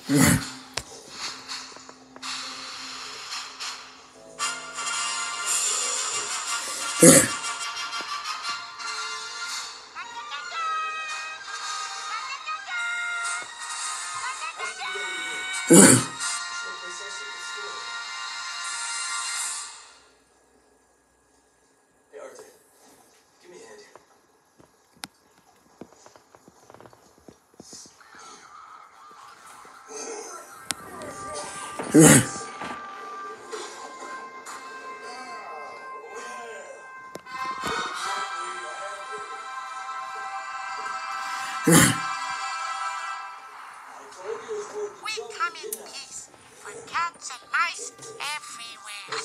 We come in peace for cats and mice everywhere.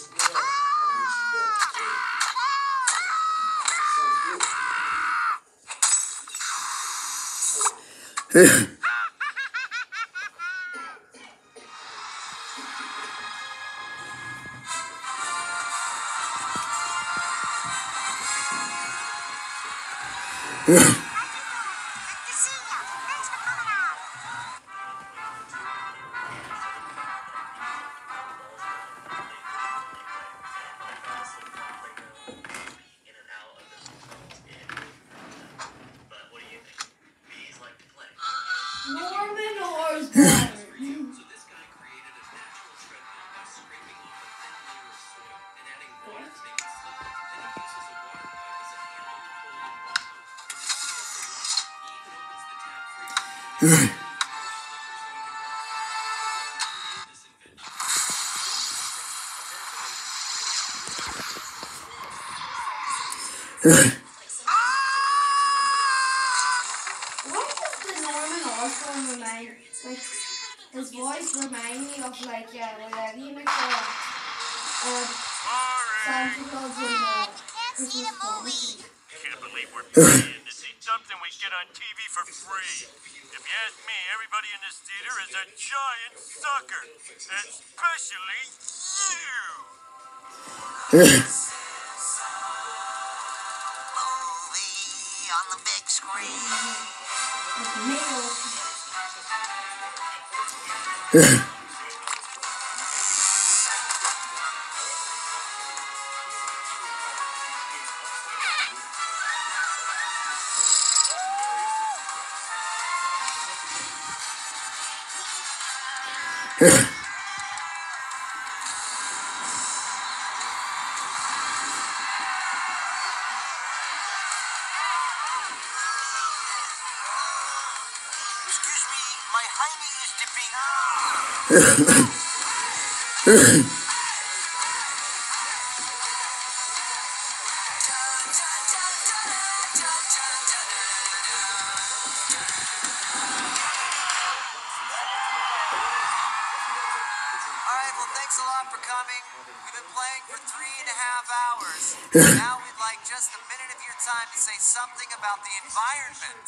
Norman Orr's better. What does the Norman Osborn remind, like, his voice remind me of, like, whatever you may call it, Santa Claus in Christmas Promise. Can't believe we're paying to see something we get on TV for free. If you ask me, everybody in this theater is a giant sucker, especially you. Movie on the big screen. Excuse me, my hiney is dipping. Alright, well, thanks a lot for coming. We've been playing for 3.5 hours. Now we'd like just a minute of your time to say something about the environment.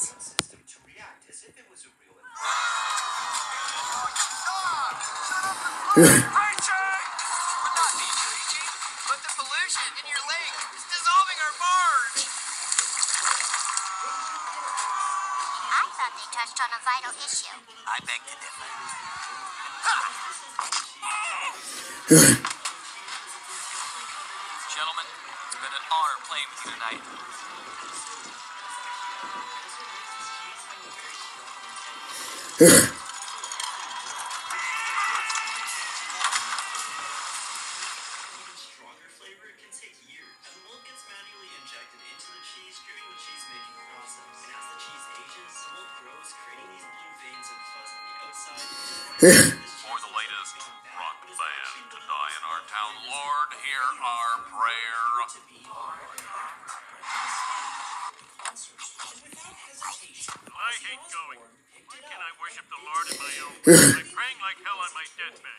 Rachel! We're not being preachy, but the pollution in your lake is dissolving our barge. I thought they touched on a vital issue. I beg to differ. Gentlemen, it's been an honor playing with you tonight. Stronger flavor can take years. As the milk gets manually injected into the cheese during the cheese making process. And as the cheese ages, the milk grows, creating these blue veins and fuzz on the outside. For the latest rock band to die in our town, Lord, hear our prayer. I hate going. Why can't I worship the Lord in my own way? I'm praying like hell on my deathbed.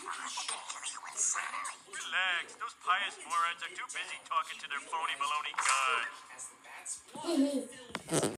Relax. Those pious morons are too busy talking to their phony baloney God.